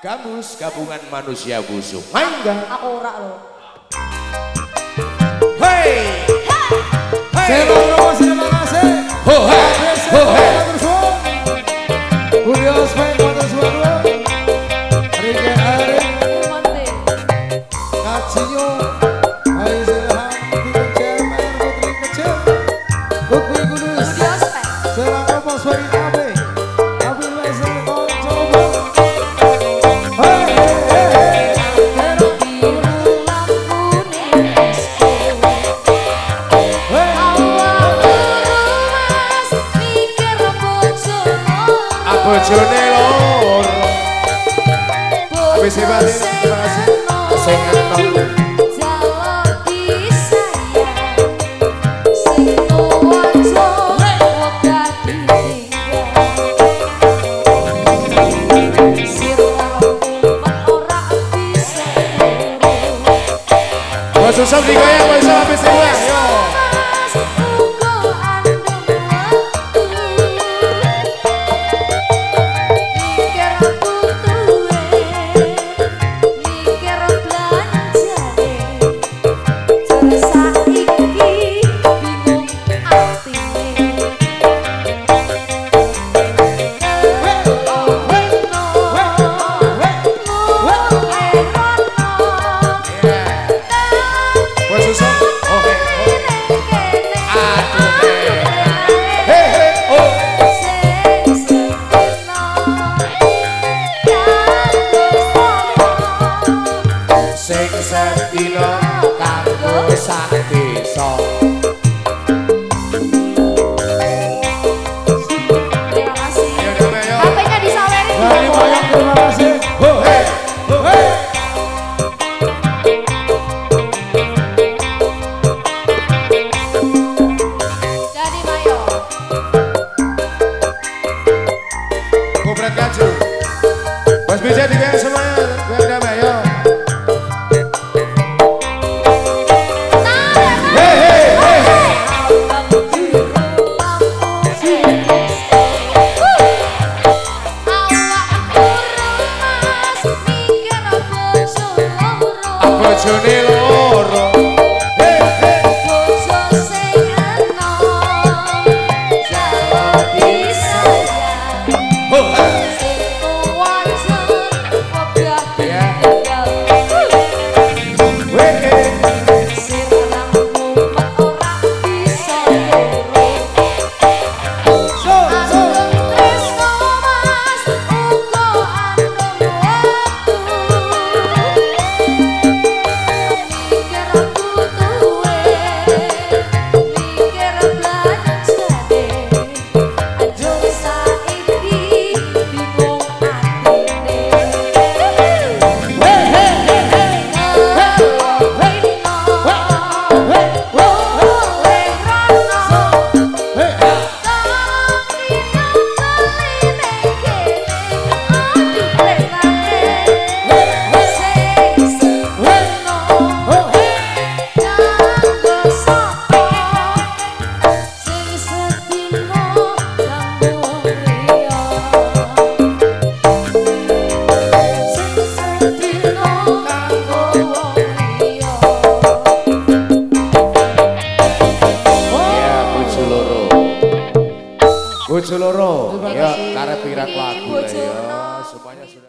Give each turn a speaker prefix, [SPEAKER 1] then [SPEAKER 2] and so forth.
[SPEAKER 1] Gabus, gabungan manusia busuk. Main gak?
[SPEAKER 2] Aku ora loh.
[SPEAKER 1] Hey! Hey!
[SPEAKER 3] Terima kasih.
[SPEAKER 1] Ho hey! Ho hey!
[SPEAKER 3] Budi Osman Motor Suara. Rike Ari. Kacinyo. Ayo silahkan bikin cemer putri kecil. Bukti Kudus.
[SPEAKER 2] Budi Ospek.
[SPEAKER 3] Silahkan Mas Wahid Abe. Abil Wesley Koncoba.
[SPEAKER 1] Bojone loro. Habis hebat ini, terima kasih. Sing enom. Susah digoyang, bisa habis hebat. Yo. Sedina kanggo sak desa.
[SPEAKER 2] Terima kasih. HP-nya disawerin.
[SPEAKER 3] Terima kasih.
[SPEAKER 1] Ho hey, ho hey.
[SPEAKER 2] Jadi Mayo.
[SPEAKER 1] Kubret kaju. Bos bisa digoyang semuanya. Goyang damai yo. Bojone loro. Hey hey.
[SPEAKER 2] Bojo sing enom. Jawa disayang.
[SPEAKER 1] Ho hey.
[SPEAKER 2] Sing tuwajen wegah ditinggal.
[SPEAKER 1] Weh.
[SPEAKER 2] Sirnang ngumpet ora bisa loro. Andung tresno mas uga andung wektu. Mikir butuhe, mikir belanjane. Ajeng saiki bingung atine.
[SPEAKER 1] Bojo loro. Ya karep pirak lagu ya.